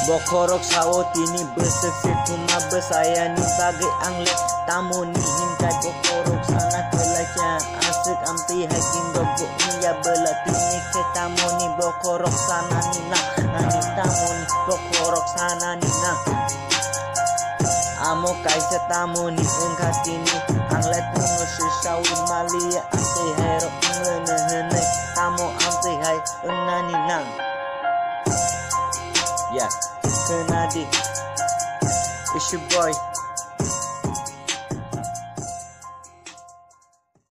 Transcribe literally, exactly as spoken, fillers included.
Bokhorok sawo tini bersesir cuma bersaya ni bagai angle tamu ni hintai bokhorok sana kelacang asik ampi hiking gogok ni ya bela tini ke tamu ni bokhorok sana ni nak nani tamu ni bokhorok sana ni nak amo kaisa tamu ni engkau tini angle tuno sisawin malia ampi hero ngene ngene tamu ampi hai enani nang yeah. Kenadi, it's your boy